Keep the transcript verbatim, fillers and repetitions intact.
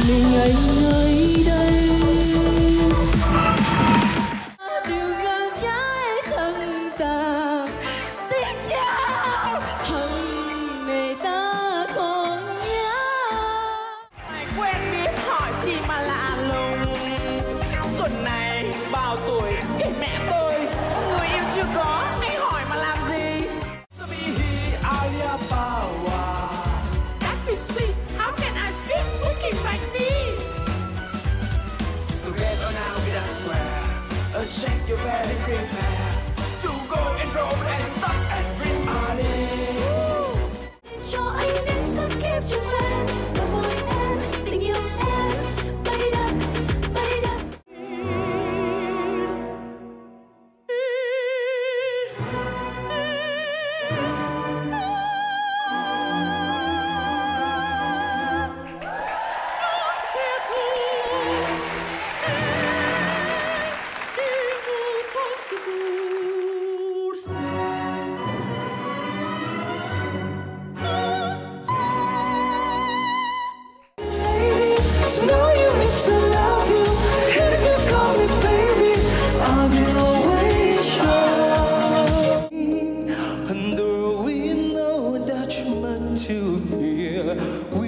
mình anh ơi đây. Điều ngờ trái thân ta tiếc nhau hận này ta còn nhớ. Ai quen biết hỏi chi mà lạ lùng. Xuân này bao tuổi thì mẹ tôi người yêu chưa có, anh hỏi mà làm gì? How can I speak looking like me? So get on out with a square, uh, shake your belly, prepare to go and roll and stop everybody. Cho anh đến sắp kịp trong em, đôi môi em, tình yêu em, bay đắp, bay đắp. So now you need to love you. And if you call me baby, I'll be always sure. And though we know that you're meant to fear, we